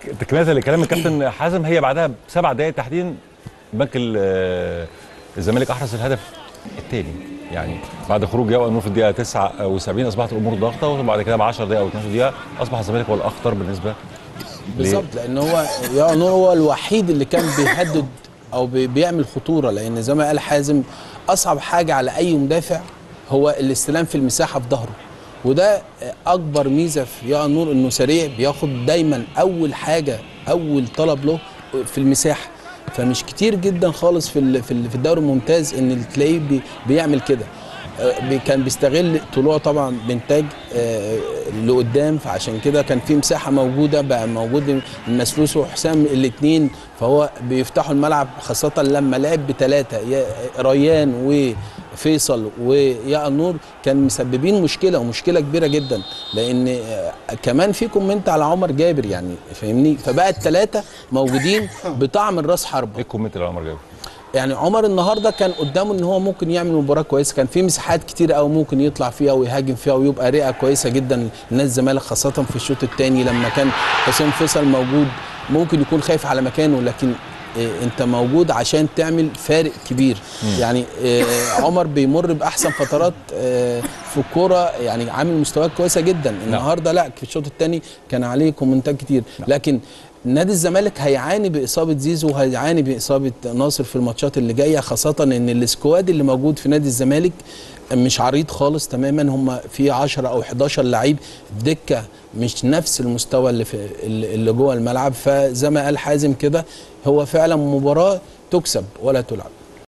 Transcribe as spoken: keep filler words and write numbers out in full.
تكمله لكلام الكابتن حازم، هي بعدها بسبع دقائق تحديدا بنك الزمالك احرز الهدف الثاني، يعني بعد خروج ياو النور في الدقيقه تسعة وسبعين اصبحت الامور ضاغطه، وبعد كده ب عشر دقائق او اتناشر دقيقه اصبح الزمالك هو الاخطر بالنسبه بالظبط، لان هو ياو النور هو الوحيد اللي كان بيهدد او بيعمل خطوره، لان زي ما قال حازم اصعب حاجه على اي مدافع هو الاستلام في المساحه في ظهره، وده اكبر ميزه في ياو النور انه سريع، بياخد دايما اول حاجه اول طلب له في المساحه، فمش كتير جدا خالص في في الدوري الممتاز ان تلاقيه بي بيعمل كده. كان بيستغل طلوعه طبعا بانتاج لقدام، فعشان كده كان في مساحه موجوده، بقى موجود المسلوس وحسام الاثنين، فهو بيفتحوا الملعب خاصه لما لعب بثلاثه ريان وفيصل ويا النور، كان مسببين مشكله ومشكله كبيره جدا، لان كمان في كومنت على عمر جابر يعني فاهمني، فبقى الثلاثه موجودين بطعم الراس حربه. ايه الكومنت على عمر جابر؟ يعني عمر النهارده كان قدامه ان هو ممكن يعمل مباراه كويسه، كان في مساحات كتير قوي ممكن يطلع فيها ويهاجم فيها ويبقى رئه كويسه جدا لنادي الزمالك، خاصه في الشوط الثاني لما كان حسام فيصل موجود، ممكن يكون خايف على مكانه، لكن إيه انت موجود عشان تعمل فارق كبير. مم. يعني إيه عمر بيمر باحسن فترات إيه في الكوره، يعني عامل مستويات كويسه جدا، النهارده لا في الشوط الثاني كان عليه كومنتات كتير، لكن نادي الزمالك هيعاني باصابه زيزو وهيعاني باصابه ناصر في الماتشات اللي جايه، خاصه ان السكواد اللي موجود في نادي الزمالك مش عريض خالص تماما، هم في عشرة او حداشر لعيب دكه مش نفس المستوى اللي في اللي جوه الملعب، فزي ما قال حازم كده هو فعلا مباراه تكسب ولا تلعب.